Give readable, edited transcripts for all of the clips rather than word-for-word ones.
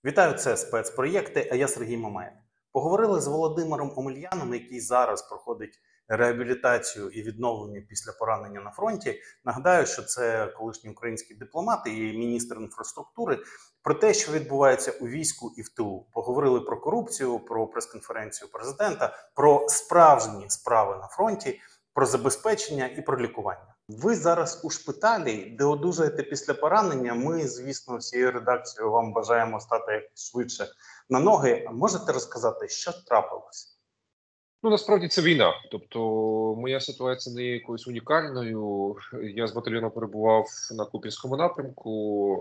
Вітаю, це спецпроєкти, а я Сергій Мамаєв. Поговорили з Володимиром Омельяном, який зараз проходить реабілітацію і відновлення після поранення на фронті. Нагадаю, що це колишній український дипломат і міністр інфраструктури, про те, що відбувається у війську і в тилу. Поговорили про корупцію, про прес-конференцію президента, про справжні справи на фронті, про забезпечення і про лікування. Ви зараз у шпиталі, де одужаєте після поранення. Ми, звісно, всією редакцією вам бажаємо стати як швидше на ноги. Можете розказати, що трапилось? Ну, насправді це війна. Тобто моя ситуація не є якоюсь унікальною. Я з батальйону перебував на Куп'янському напрямку,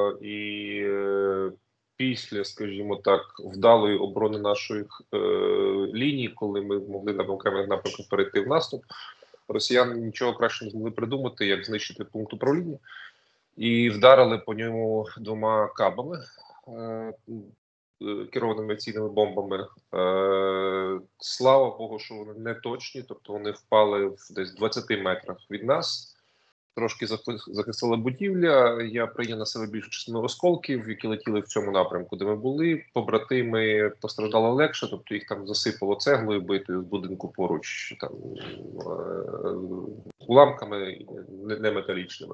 після, скажімо так, вдалої оборони наших ліній, коли ми могли на окремих напрямках перейти в наступ, росіяни нічого краще не змогли придумати, як знищити пункт управління, і вдарили по ньому двома кабами. Керованими авіаційними бомбами. Слава Богу, що вони не точні, тобто вони впали в десь 20 метрах від нас. Трошки захистила будівля, я прийняв на себе більшу частину осколків, які летіли в цьому напрямку, де ми були. Побратими постраждали легше, тобто їх там засипало цеглою битою в будинку поруч, там уламками неметалічними.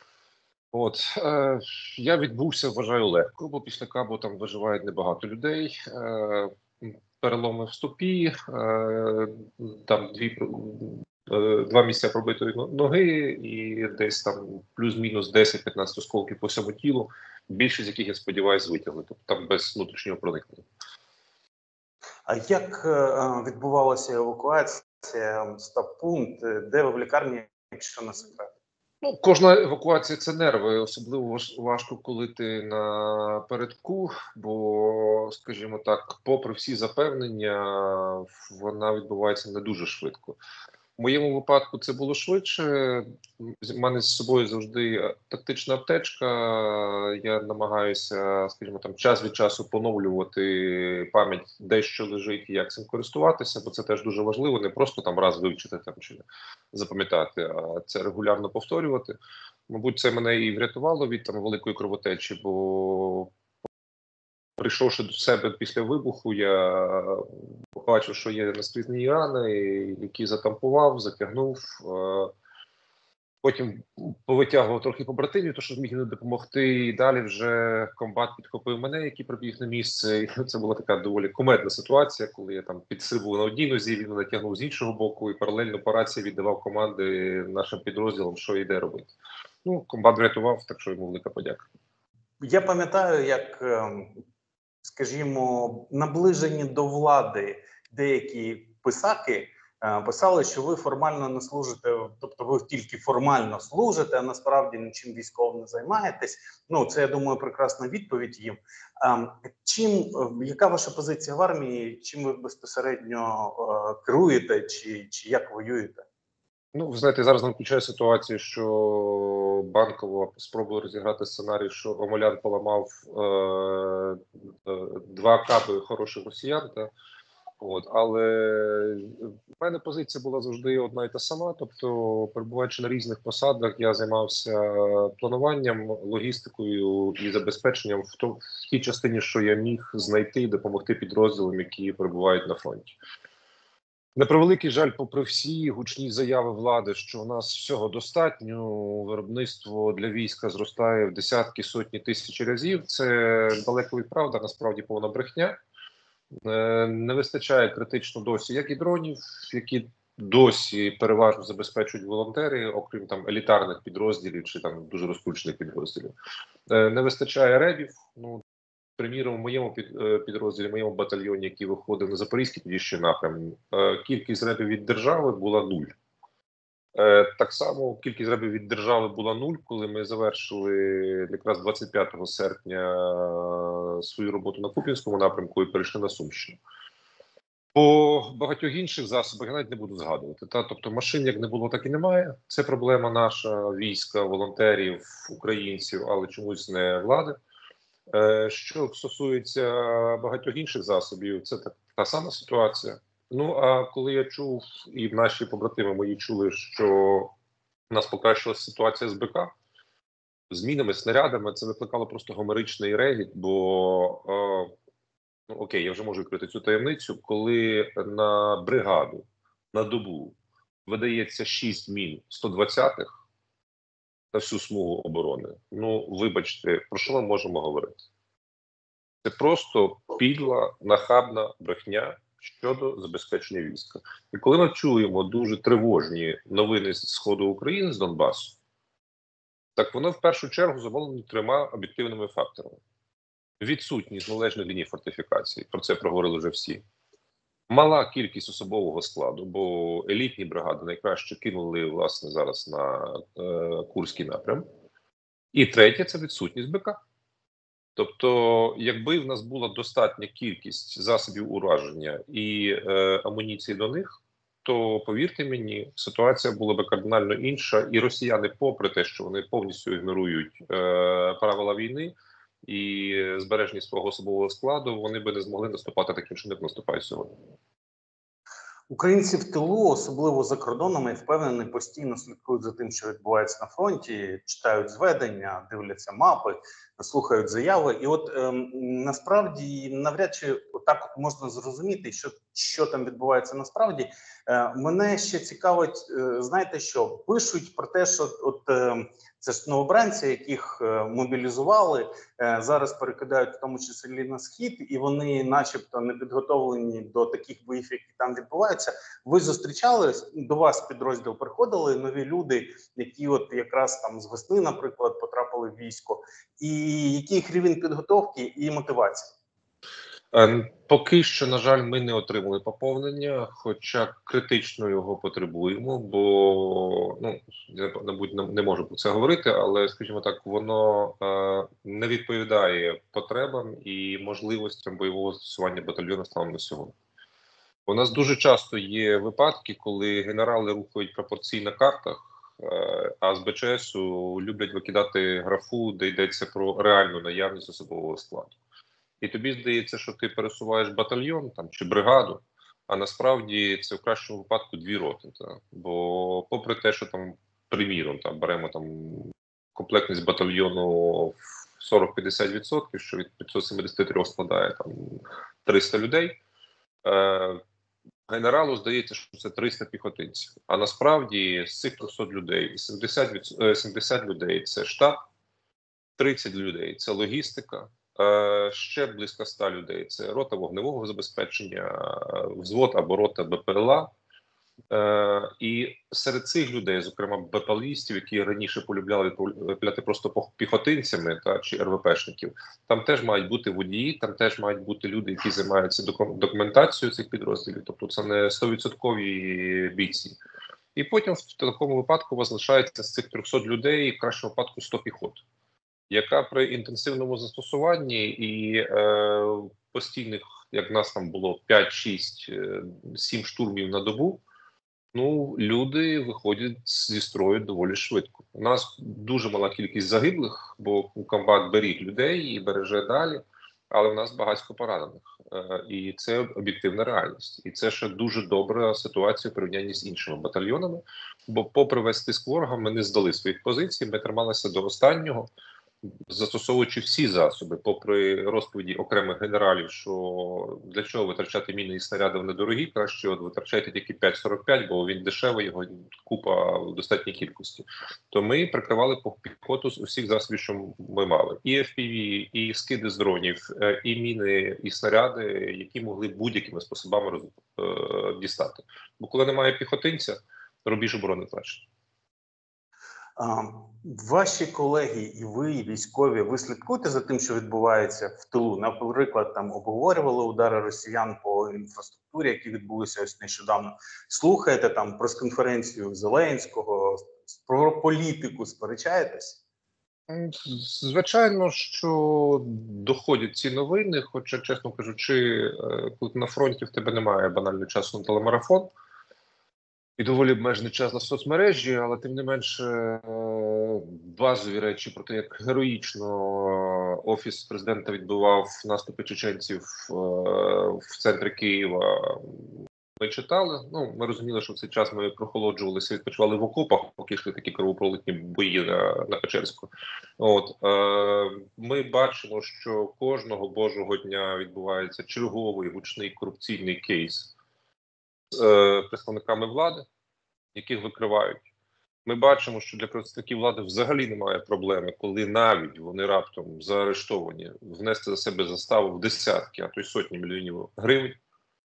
Я відбувся, вважаю, легко, бо після кабу там виживають небагато людей. Переломи в стопі, там два місця пробитої ноги і десь там плюс-мінус 10-15 осколків по всьому тілу, більшість з яких, я сподіваюся, витягли, тобто там без внутрішнього проникнення. А як відбувалася евакуація, стаб-пункт, де ви в лікарні, якщо не секрет? Ну, кожна евакуація – це нерви, особливо важко, коли ти на передку, бо, скажімо так, попри всі запевнення, вона відбувається не дуже швидко. В моєму випадку це було швидше. У мене з собою завжди тактична аптечка. Я намагаюся, скажімо, там час від часу поновлювати пам'ять, де що лежить і як цим користуватися, бо це теж дуже важливо, не просто там раз вивчити там чи запам'ятати, а це регулярно повторювати. Мабуть, це мене і врятувало від там великої кровотечі, бо прийшовши до себе після вибуху, я побачив, що є наскрізні рани, які затампував, затягнув. Потім повитягував трохи побратимів, то що зміг не допомогти. І далі вже комбат підхопив мене, який прибіг на місце. І це була така доволі кумедна ситуація, коли я там підстрибував на одній нозі, він мене тягнув з іншого боку, і паралельно по рації віддавав команди нашим підрозділам, що йде робити. Ну, комбат врятував, так що йому велика подяка. Я пам'ятаю, як, скажімо, наближені до влади деякі писаки писали, що ви формально не служите, тобто ви тільки формально служите, а насправді нічим військовим не займаєтесь. Ну, це, я думаю, прекрасна відповідь їм. Яка ваша позиція в армії? Чим ви безпосередньо керуєте, чи як воюєте? Ну, ви знаєте, зараз нам включає ситуацію, що Банкова спробує розіграти сценарій, що Омелян поламав два каби хороших росіян. Але в мене позиція була завжди одна і та сама. Тобто, перебуваючи на різних посадах, я займався плануванням, логістикою і забезпеченням в тій частині, що я міг знайти і допомогти підрозділам, які перебувають на фронті. На превеликий жаль, попри всі гучні заяви влади, що у нас всього достатньо, виробництво для війська зростає в десятки, сотні тисяч разів. Це далеко від правди, насправді повна брехня. Не вистачає критично досі як і дронів, які досі переважно забезпечують волонтери, окрім там елітарних підрозділів чи там дуже розкручених підрозділів. Не вистачає ребів. Ну, приміром, в моєму підрозділі, в моєму батальйоні, який виходив на Запорізький тоді ще напрям, кількість ребів від держави була 0. Так само кількість ребів від держави була 0, коли ми завершили якраз 25 серпня свою роботу на Куп'янському напрямку і перейшли на Сумщину. По багатьох інших засобах я навіть не буду згадувати. Тобто машин як не було, так і немає. Це проблема наша, війська, волонтерів, українців, але чомусь не влади. Що стосується багатьох інших засобів, це та сама ситуація. Ну, а коли я чув, і наші побратими мої чули, що у нас покращилася ситуація з БК, змінами, снарядами, це викликало просто гомеричний регіт, бо, ну окей, я вже можу відкрити цю таємницю, коли на бригаду, на добу видається 6 мін 120-х на всю смугу оборони, ну, вибачте, про що ми можемо говорити? Це просто підла, нахабна брехня щодо забезпечення війська. І коли ми чуємо дуже тривожні новини з сходу України, з Донбасу, так воно в першу чергу завалено 3 об'єктивними факторами. Відсутність належної лінії фортифікації, про це проговорили вже всі. Мала кількість особового складу, бо елітні бригади найкраще кинули, власне, зараз на Курський напрям. І третє – це відсутність БК. Тобто, якби в нас була достатня кількість засобів ураження і амуніції до них, то, повірте мені, ситуація була б кардинально інша, і росіяни, попри те, що вони повністю ігнорують правила війни і збереження свого особового складу, вони би не змогли наступати таким чином, як наступають сьогодні. Українці в тилу, особливо за кордоном, я впевнений, постійно слідкують за тим, що відбувається на фронті, читають зведення, дивляться мапи, слухають заяви. І от насправді навряд чи отак от можна зрозуміти, що там відбувається насправді. Мене ще цікавить, знаєте що, пишуть про те, що це ж новобранці, яких мобілізували, зараз перекидають в тому числі на схід, і вони, начебто, не підготовлені до таких боїв, які там відбуваються. Ви зустрічали, до вас підрозділ приходили нові люди, які от якраз там з весни, наприклад, потрапили в військо, і який їх рівень підготовки і мотивації? Поки що, на жаль, ми не отримали поповнення, хоча критично його потребуємо, бо, ну, я, мабуть, не можу про це говорити, але, скажімо так, воно не відповідає потребам і можливостям бойового застосування батальйону станом на сьогодні. У нас дуже часто є випадки, коли генерали рухають прапорці на картах, а з БЧСу люблять викидати графу, де йдеться про реальну наявність особового складу. І тобі здається, що ти пересуваєш батальйон там чи бригаду, а насправді це в кращому випадку 2 роти. Бо попри те, що там, приміром, там беремо там комплектність батальйону в 40-50%, що від 573 складає там 300 людей, генералу здається, що це 300 піхотинців. А насправді з цих 300 людей 70 людей – це штаб, 30 людей – це логістика, ще близько 100 людей – це рота вогневого забезпечення, взвод або рота БПЛА. І серед цих людей, зокрема БПЛАїстів, які раніше полюбляли піляти просто піхотинцями чи РВПшників, там теж мають бути водії, там теж мають бути люди, які займаються документацією цих підрозділів, тобто це не 100% бійці. І потім в такому випадку залишається з цих 300 людей, в кращому випадку 100 піхот, яка при інтенсивному застосуванні і постійних, як в нас там було 5, 6, 7 штурмів на добу, ну, люди виходять зі строю доволі швидко. У нас дуже мала кількість загиблих, бо комбат беріг людей і береже далі, але в нас багатько поранених. І це об'єктивна реальність. І це ще дуже добра ситуація в порівнянні з іншими батальйонами, бо попри весь тиск ворога ми не здали своїх позицій, ми трималися до останнього, застосовуючи всі засоби, попри розповіді окремих генералів, що для чого витрачати міни і снаряди, вони дорогі, краще от витрачайте тільки 5,45, бо він дешевий, його купа в достатній кількості. То ми прикривали піхоту з усіх засобів, що ми мали. І FPV, і скиди з дронів, і міни, і снаряди, які могли будь-якими способами дістати. Бо коли немає піхотинця, рубіж оборони втрачений. Ваші колеги і ви, і військові, ви слідкуєте за тим, що відбувається в тилу? Наприклад, там обговорювали удари росіян по інфраструктурі, які відбулися ось нещодавно. Слухаєте там прес-конференцію Зеленського, про політику сперечаєтесь? Звичайно, що доходять ці новини, хоча, чесно кажучи, коли на фронті в тебе немає банально часу на телемарафон, і доволі обмежений час на соцмережі, але тим не менше базові речі про те, як героїчно Офіс президента відбивав наступи чеченців в центрі Києва, ми читали. Ну, ми розуміли, що в цей час ми прохолоджувалися, відпочивали в окопах, поки йшли такі кровопролитні бої на Печерську. Ми бачимо, що кожного божого дня відбувається черговий гучний корупційний кейс з представниками влади, яких викривають. Ми бачимо, що для представників влади взагалі немає проблеми, коли навіть вони раптом заарештовані, внести за себе заставу в десятки, а то й сотні мільйонів гривень.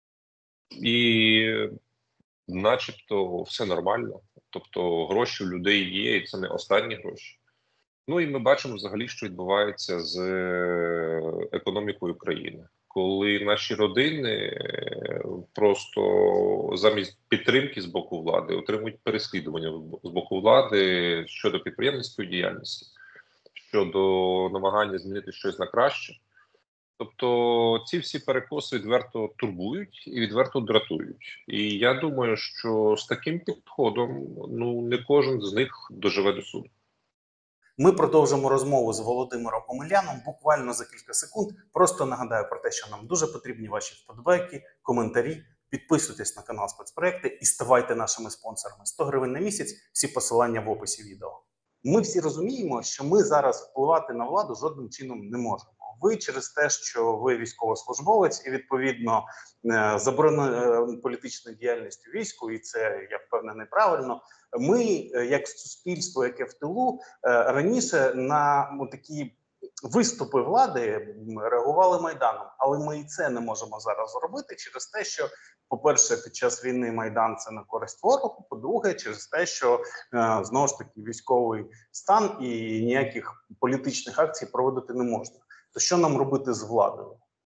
І начебто все нормально. Тобто гроші в людей є, і це не останні гроші. Ну і ми бачимо взагалі, що відбувається з економікою країни. Коли наші родини просто замість підтримки з боку влади отримують переслідування з боку влади щодо підприємницької діяльності, щодо намагання змінити щось на краще. Тобто ці всі перекоси відверто турбують і відверто дратують. І я думаю, що з таким підходом не кожен з них доживе до суду. Ми продовжимо розмову з Володимиром Омеляном буквально за кілька секунд. Просто нагадаю про те, що нам дуже потрібні ваші вподобайки, коментарі. Підписуйтесь на канал «Спецпроекти» і ставайте нашими спонсорами. 100 гривень на місяць, всі посилання в описі відео. Ми всі розуміємо, що ми зараз впливати на владу жодним чином не можемо. Ви через те, що ви військовослужбовець і, відповідно, заборонено політичною діяльністю війську, і це, я впевнений, правильно. Ми, як суспільство, яке в тилу, раніше на такі виступи влади реагували Майданом. Але ми і це не можемо зараз зробити через те, що, по-перше, під час війни Майдан – це на користь ворогу, по-друге, через те, що, знову ж таки, військовий стан і ніяких політичних акцій проводити не можна. То що нам робити з владою?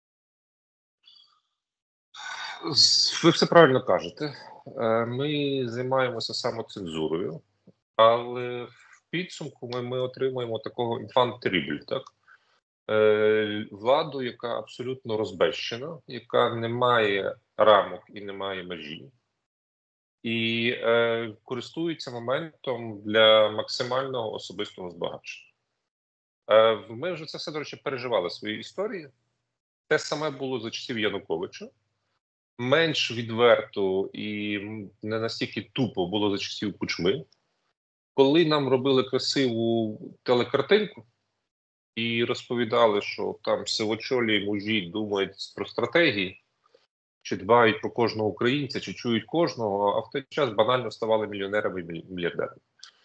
Ви все правильно кажете. Ми займаємося самоцензурою, але в підсумку ми отримуємо такого enfant terrible, так? Владу, яка абсолютно розбещена, яка не має рамок і не має межі, і користується моментом для максимального особистого збагачення. Ми вже це все, до речі, переживали в своїй історії. Те саме було за часів Януковича. Менш відверто і не настільки тупо було за часів Кучми, коли нам робили красиву телекартинку і розповідали, що там сивочолі мужі думають про стратегії, чи дбають про кожного українця, чи чують кожного, а в той час банально ставали мільйонерами і мільярдерами.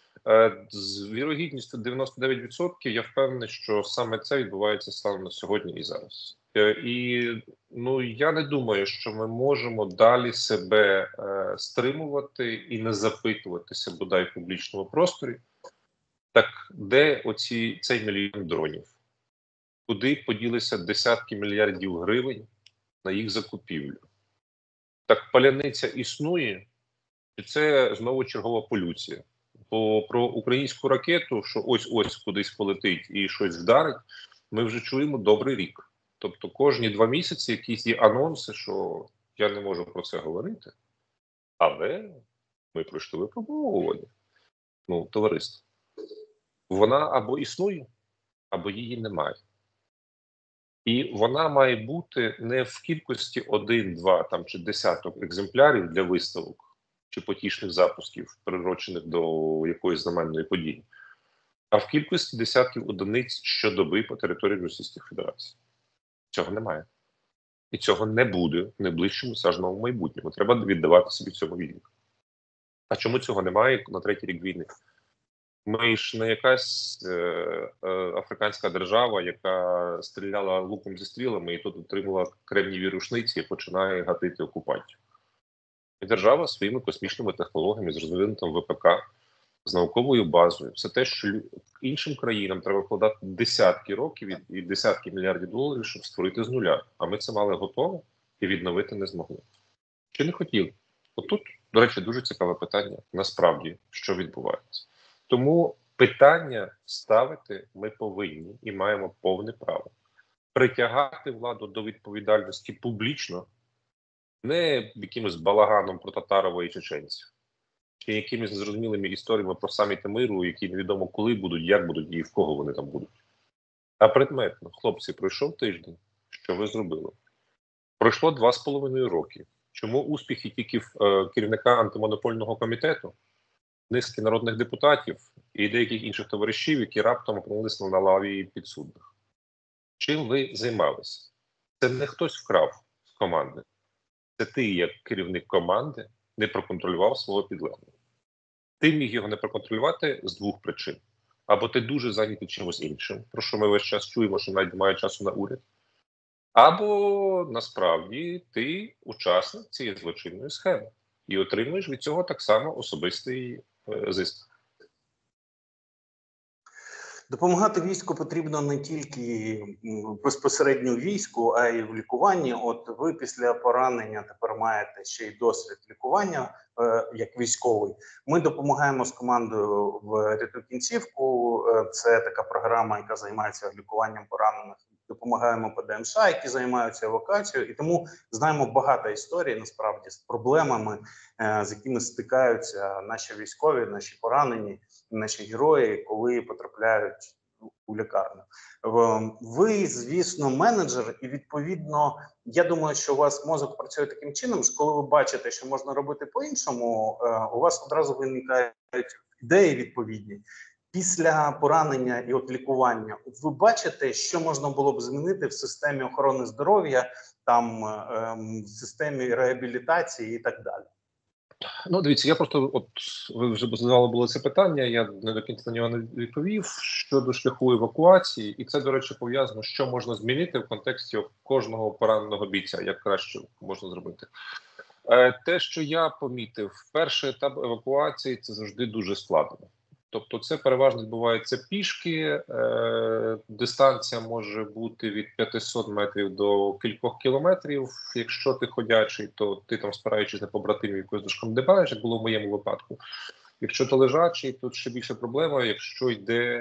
З вірогідністю 99% я впевнений, що саме це відбувається станом на сьогодні і зараз. І я не думаю, що ми можемо далі себе стримувати і не запитуватися бодай в публічному просторі. Так де цей мільйон дронів? Куди поділися десятки мільярдів гривень на їх закупівлю? Так паляниця існує, і це знову чергова полюція. Бо про українську ракету, що ось-ось кудись полетить і щось вдарить, ми вже чуємо добрий рік. Тобто кожні 2 місяці якісь є анонси, що я не можу про це говорити, але ми пройшли випробовування. Товариство. Вона або існує, або її немає. І вона має бути не в кількості 1, 2 чи десяток екземплярів для виставок чи потішних запусків, приурочених до якоїсь знаменної події, а в кількості десятків одиниць щодоби по території Російської Федерації. Цього немає. І цього не буде в найближчому сажному майбутньому. Треба віддавати собі цьому відлік. А чому цього немає на 3-й рік війни? Ми ж не якась африканська держава, яка стріляла луком зі стрілами і тут отримала кремнієві рушниці і починає гатити окупантів. І держава своїми космічними технологіями з розвинутим ВПК, з науковою базою. Все те, що іншим країнам треба вкладати десятки років і десятки мільярдів доларів, щоб створити з нуля. А ми це мали готово і відновити не змогли. Чи не хотіли? Отут, до речі, дуже цікаве питання. Насправді, що відбувається. Тому питання ставити ми повинні і маємо повне право. Притягати владу до відповідальності публічно, не якимось балаганом про Татарова і чеченців, чи якимись незрозумілими історіями про саміти миру, які невідомо коли будуть, як будуть і в кого вони там будуть. А предметно, хлопці, пройшов тиждень, що ви зробили? Пройшло 2,5 роки. Чому успіхи тільки в керівника антимонопольного комітету, низки народних депутатів і деяких інших товаришів, які раптом опинилися на лаві підсудних? Чим ви займалися? Це не хтось вкрав з команди. Це ти, як керівник команди, не проконтролював свого підлеглого. Ти міг його не проконтролювати з двох причин. Або ти дуже зайнятий чимось іншим, про що ми весь час чуємо, що навіть немає часу на уряд. Або, насправді, ти учасник цієї злочинної схеми і отримуєш від цього так само особистий зиск. Допомагати війську потрібно не тільки безпосередньо війську, а й в лікуванні. От ви після поранення тепер маєте ще й досвід лікування як військовий. Ми допомагаємо з командою в «Рятуй кінцівку». Це така програма, яка займається лікуванням поранених. Допомагаємо ПДМШ, які займаються евакуацією, і тому знаємо багато історій, насправді, з проблемами, з якими стикаються наші військові, наші поранені, наші герої, коли потрапляють у лікарню. Ви, звісно, менеджер, і відповідно, я думаю, що у вас мозок працює таким чином, що коли ви бачите, що можна робити по-іншому, у вас одразу виникають ідеї відповідні. Після поранення і от лікування, ви бачите, що можна було б змінити в системі охорони здоров'я, там в системі реабілітації і так далі? Ну, дивіться, я просто, от ви вже задавали було це питання, я не до кінця на нього не відповів щодо шляху евакуації, і це, до речі, пов'язано, що можна змінити в контексті кожного пораненого бійця, як краще можна зробити. Те, що я помітив, перший етап евакуації – це завжди дуже складно. Тобто це переважно відбувається пішки, дистанція може бути від 500 метрів до кількох кілометрів. Якщо ти ходячий, то ти там, спираючись на побратимів, якось дошкандибаєш, як було в моєму випадку. Якщо ти лежачий, то ще більше проблема, якщо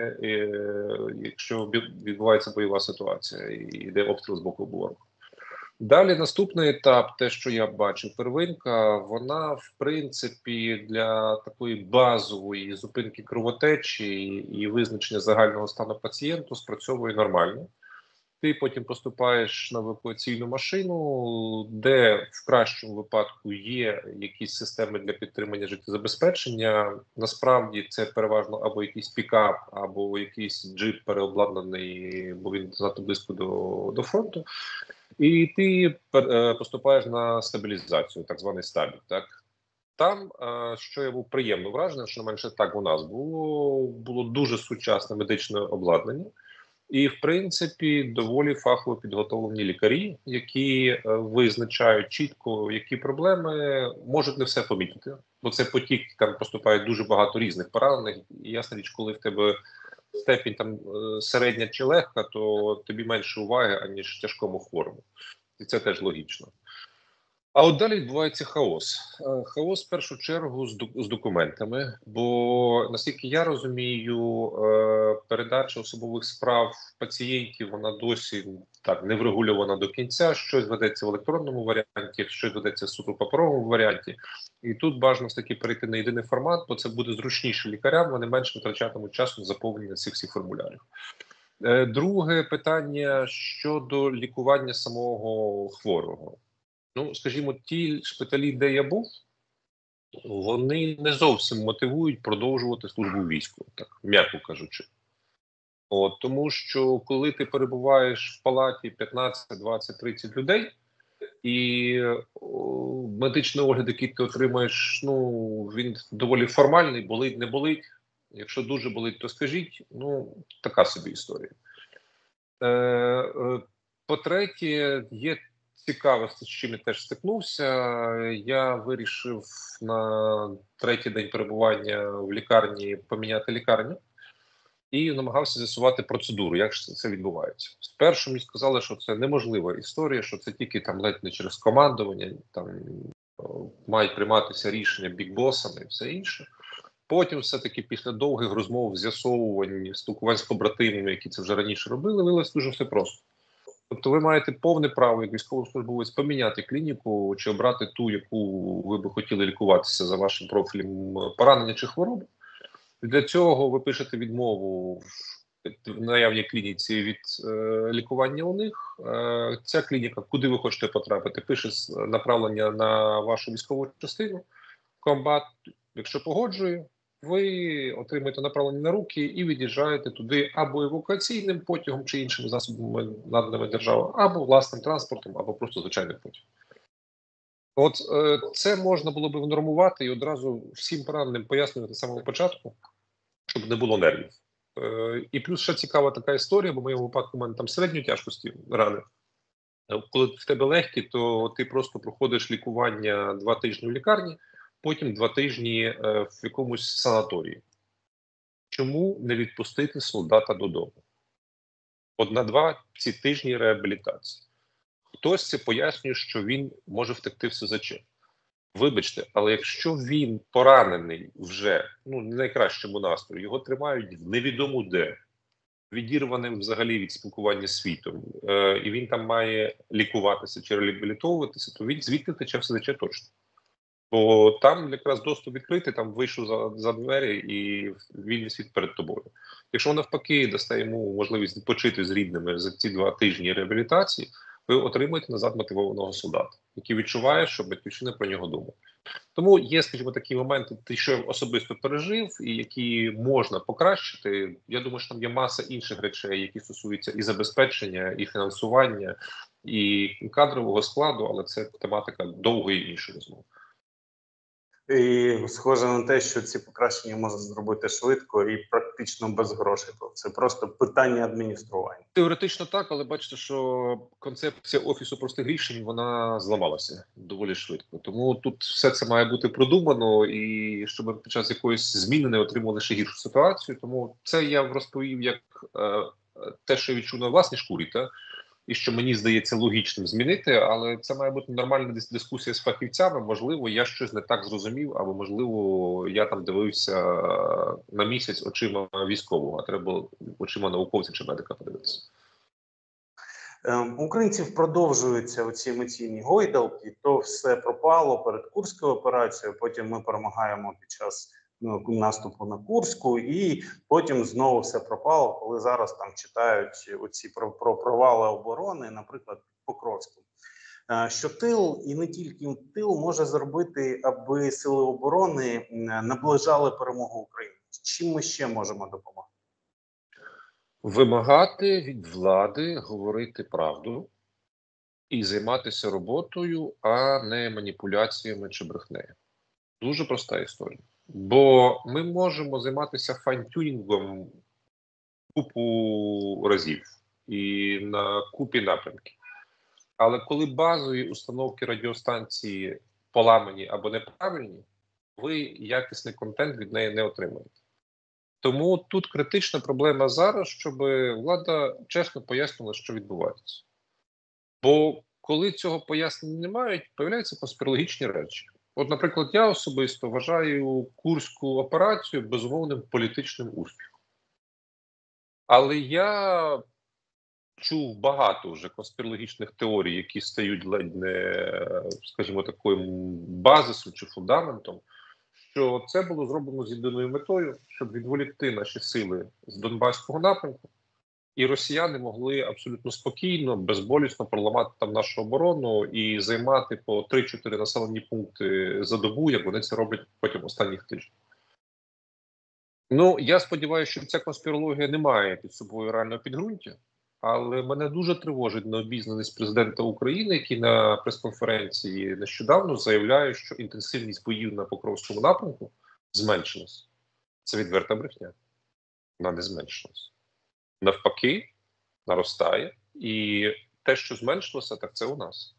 відбувається бойова ситуація і йде обстріл з боку ворога. Далі наступний етап, те, що я бачив, первинка, вона, в принципі, для такої базової зупинки кровотечі і визначення загального стану пацієнту спрацьовує нормально. Ти потім поступаєш на евакуаційну машину, де в кращому випадку є якісь системи для підтримання життєзабезпечення. Насправді це переважно або якийсь пікап, або якийсь джип переобладнаний, бо він занадто близько до фронту. І ти поступаєш на стабілізацію, так званий стабіль. Так? Там, що я був приємно вражений, що менше так у нас було дуже сучасне медичне обладнання. І, в принципі, доволі фахово підготовлені лікарі, які визначають чітко, які проблеми, можуть не все помітити. Бо це потік, там поступає дуже багато різних поранених. І ясна річ, коли в тебе степінь там середня чи легка, то тобі менше уваги, аніж тяжкому хворому. І це теж логічно. А от далі відбувається хаос. Хаос, в першу чергу, з документами, бо, наскільки я розумію, передача особових справ пацієнтів, вона досі так не врегульована до кінця. Щось ведеться в електронному варіанті, щось ведеться в суто паперовому варіанті. І тут бажано все-таки перейти на єдиний формат, бо це буде зручніше лікарям, вони менше витрачатимуть часу на заповнення цих всіх формулярів. Друге питання щодо лікування самого хворого. Ну, скажімо, ті шпиталі, де я був, вони не зовсім мотивують продовжувати службу в війську, так, м'яко кажучи. Тому що коли ти перебуваєш в палаті 15, 20, 30 людей, і медичний огляд, який ти отримаєш, ну, він доволі формальний, болить, не болить. Якщо дуже болить, то скажіть, ну, така собі історія. По-третє, є цікавості, з чим я теж стикнувся. Я вирішив на третій день перебування в лікарні поміняти лікарню і намагався з'ясувати процедуру, як це відбувається. Спершу мені сказали, що це неможлива історія, що це тільки там ледь не через командування, там мають прийматися рішення бікбосами і все інше. Потім все-таки після довгих розмов, з'ясовувань, спілкувань з побратимами, які це вже раніше робили, виявилося дуже все просто. Тобто ви маєте повне право, як військовослужбовець, поміняти клініку чи обрати ту, яку ви би хотіли лікуватися за вашим профілем поранення чи хвороби. Для цього ви пишете відмову в наявній клініці від лікування у них. Ця клініка, куди ви хочете потрапити, пише направлення на вашу військову частину, комбат, якщо погоджує, ви отримуєте направлення на руки і від'їжджаєте туди або евакуаційним потягом чи іншими засобами, наданими державою, або власним транспортом, або просто звичайним потягом. От це можна було б внормувати і одразу всім пораненим пояснювати з самого початку, щоб не було нервів. І плюс ще цікава така історія, бо в моєму випадку в мене там середньої тяжкості рани. Коли в тебе легкі, то ти просто проходиш лікування 2 тижні в лікарні, потім 2 тижні в якомусь санаторії. Чому не відпустити солдата додому? От на 2 ці тижні реабілітації. Хтось це пояснює, що він може втекти в СЗЧ. Вибачте, але якщо він поранений вже, ну, не найкращому настрої, його тримають в невідомо де, відірваним взагалі від спілкування з світом, і він там має лікуватися чи реабілітовуватися, то він звідти тече в СЗЧ точно. Бо там якраз доступ відкритий, там вийшов за двері і вільний світ перед тобою. Якщо навпаки дасте йому можливість відпочити з рідними за ці 2 тижні реабілітації, ви отримаєте назад мотивованого солдата, який відчуває, що батьківщина про нього думає. Тому є, скажімо, такі моменти, ті, що я особисто пережив, і які можна покращити. Я думаю, що там є маса інших речей, які стосуються і забезпечення, і фінансування, і кадрового складу, але це тематика довгої іншої розмови. І схоже на те, що ці покращення можна зробити швидко і практично без грошей. Це просто питання адміністрування. Теоретично так, але бачите, що концепція Офісу простих рішень, вона зламалася доволі швидко. Тому тут все це має бути продумано, і щоб під час якоїсь зміни не отримали ще гіршу ситуацію. Тому це я розповів як те, що я відчув на власній шкурі, і що мені здається логічним змінити, але це має бути нормальна дискусія з фахівцями. Можливо, я щось не так зрозумів, або, можливо, я там дивився на місяць очима військового, а треба очима науковця чи медика подивитися. Українців продовжуються оці емоційні гойдалки, то все пропало перед Курською операцією, потім ми перемагаємо під час наступу на Курську, і потім знову все пропало, коли зараз там читають оці про провали оборони, наприклад, Покровську. Що тил, і не тільки тил, може зробити, аби сили оборони наближали перемогу України? Чим ми ще можемо допомогти? Вимагати від влади говорити правду і займатися роботою, а не маніпуляціями чи брехнею. Дуже проста історія. Бо ми можемо займатися файн-тюнінгом купу разів і на купі напрямків. Але коли базові установки радіостанції поламані або неправильні, ви якісний контент від неї не отримаєте. Тому тут критична проблема зараз, щоб влада чесно пояснила, що відбувається. Бо коли цього пояснення не мають, появляються конспірологічні речі. От, наприклад, я особисто вважаю Курську операцію безумовним політичним успіхом. Але я чув багато вже конспірологічних теорій, які стають ледь не, скажімо, таким базисом чи фундаментом, що це було зроблено з єдиною метою, щоб відволікти наші сили з Донбаського напрямку, і росіяни могли абсолютно спокійно, безболісно проламати там нашу оборону і займати по 3-4 населені пункти за добу, як вони це роблять протягом останніх тижнів. Ну, я сподіваюся, що ця конспірологія не має під собою реального підґрунтя, але мене дуже тривожить необізнаність президента України, який на прес-конференції нещодавно заявляє, що інтенсивність боїв на Покровському напрямку зменшилась. Це відверта брехня. Вона не зменшилась. Навпаки, наростає. І те, що зменшилося, так це у нас.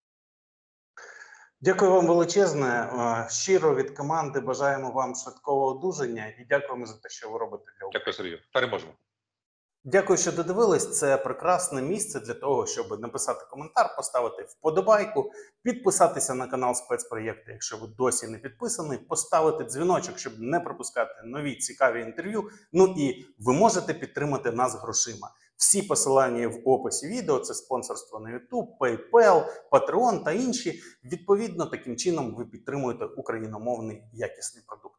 Дякую вам величезне. Щиро від команди бажаємо вам швидкого одужання і дякуємо за те, що ви робите для України. Дякую, Сергію. Переможемо. Дякую, що додивились. Це прекрасне місце для того, щоб написати коментар, поставити вподобайку, підписатися на канал спецпроєкти, якщо ви досі не підписані, поставити дзвіночок, щоб не пропускати нові цікаві інтерв'ю. Ну і ви можете підтримати нас грошима. Всі посилання в описі відео, це спонсорство на YouTube, PayPal, Patreon та інші. Відповідно, таким чином ви підтримуєте україномовний якісний продукт.